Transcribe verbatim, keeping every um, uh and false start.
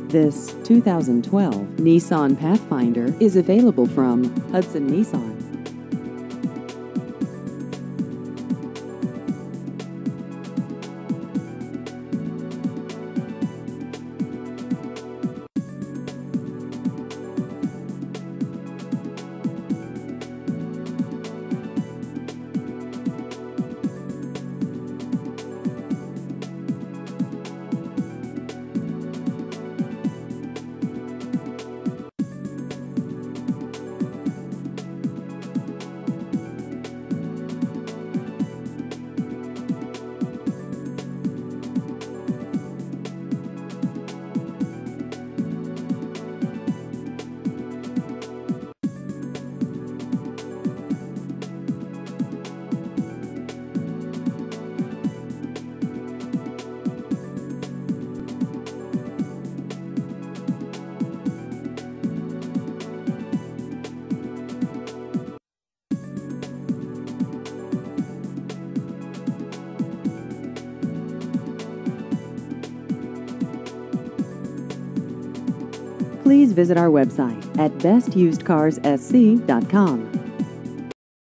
This two thousand twelve Nissan Pathfinder is available from Hudson Nissan. Please visit our website at best used cars s c dot com.